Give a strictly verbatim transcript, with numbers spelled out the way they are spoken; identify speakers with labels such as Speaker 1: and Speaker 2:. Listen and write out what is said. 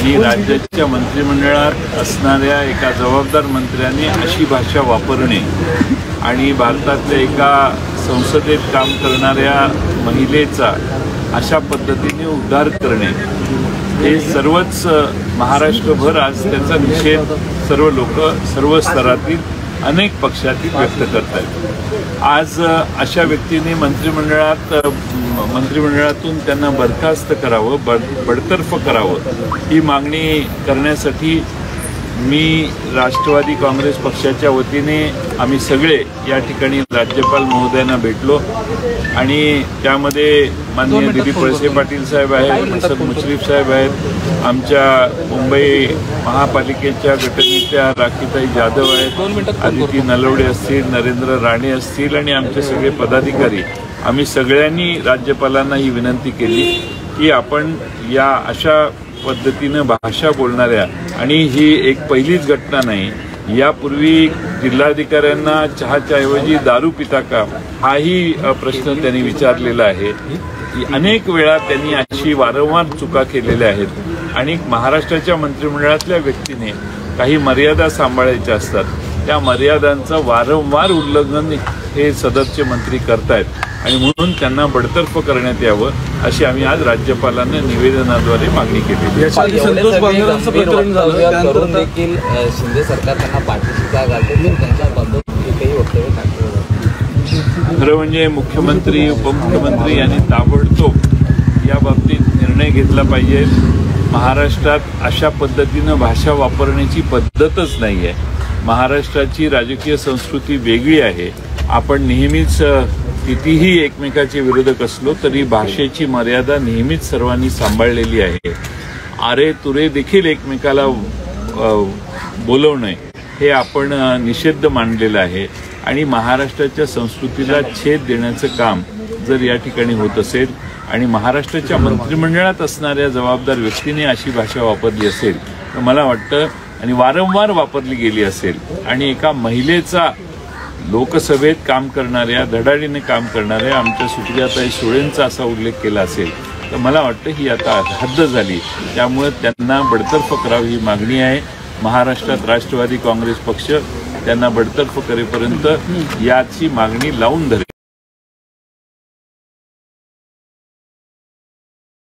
Speaker 1: आणि राज्याच्या मंत्रिमंडळात असणाऱ्या एका जबाबदार मंत्र्याने अशी भाषा वापरणे आणि भारतातल्या एका संसदेत काम करणाऱ्या महिलेचा अशा पद्धतीने उद्धार करणे हे सर्वच महाराष्ट्रभर आज त्याचा निषेध सर्व लोक सर्व स्तरातील अनेक पक्षातील व्यक्त करत आहेत। आज अशा व्यक्तीने मंत्रिमंडळात मंत्रिमंडळातून त्यांना बरखास्त करावं, बडतर्फ करावं ही मागणी करण्यासाठी मी राष्ट्रवादी काँग्रेस पक्षाच्या वतीने आम्ही सगळे या ठिकाणी राज्यपाल महोदयांना भेटलो आणि त्यामध्ये माननीय दिलीप वळसे पाटील साहेब आहेत, हसन मुश्रीफ साहेब आहेत, आमच्या मुंबई महापालिकेच्या गटनेत्या राखीताई जाधव आहेत, आदिती नलवडे असतील, नरेंद्र राणे असतील आणि आमचे सगळे पदाधिकारी आम्ही सगळ्यांनी राज्यपालांना ही विनंती केली की आपण या अशा पद्धतीनं भाषा बोलणाऱ्या आणि ही एक पहिलीच घटना नाही, यापूर्वी जिल्हाधिकाऱ्यांना चहाच्या ऐवजी दारू पिता का हाही प्रश्न त्यांनी विचारलेला आहे। अनेक वेळा त्यांनी अशी वारंवार चुका केलेल्या आहेत आणि महाराष्ट्राच्या मंत्रिमंडळातल्या व्यक्तीने काही मर्यादा सांभाळायच्या असतात, त्या मर्यादांचं वारंवार उल्लंघन हे सदस्य मंत्री करतायत आणि म्हणून त्यांना बडतर्फ करण्यात यावं अशी आम्ही आज राज्यपालांना निवेदनाद्वारे मागणी केली।
Speaker 2: देखील शिंदे सरकार त्यांना पाठीशी का घालते त्यांच्याबाबत एकही वक्तव्य टाकलं।
Speaker 1: खरं म्हणजे मुख्यमंत्री उपमुख्यमंत्री यांनी ताबडतोब या बाबतीत निर्णय घेतला पाहिजे। महाराष्ट्रात अशा पद्धतीनं भाषा वापरण्याची पद्धतच नाही आहे। महाराष्ट्राची राजकीय संस्कृती वेगळी आहे। आपण नेहमीच कितीही एकमेकाचे विरोधक असलो तरी भाषेची मर्यादा नेहमीच सर्वांनी सांभाळलेली आहे। आरे तुरे देखील एकमेकाला बोलवणे हे आपण निषिद्ध मानलेलं आहे आणि महाराष्ट्राच्या संस्कृतीला छेद देण्याचं काम जर या ठिकाणी होत असेल आणि महाराष्ट्राच्या मंत्रिमंडळात असणाऱ्या जबाबदार व्यक्तीने अशी भाषा वापरली असेल तर मला वाटतं आणि वारंवार वापरली गेली असेल आणि एका महिलेचा लोकसभेत काम करणाऱ्या धडाडीने काम करणाऱ्या आमच्या सुप्रियाताई सुळेंचा असा उल्लेख केला असेल तर मला वाटतं ही आता हद्द झाली। त्यामुळे त्यांना बडतर्फ करावी ही मागणी आहे। महाराष्ट्रात राष्ट्रवादी काँग्रेस पक्ष त्यांना बडतर्फ करेपर्यंत याची मागणी लावून धरेल।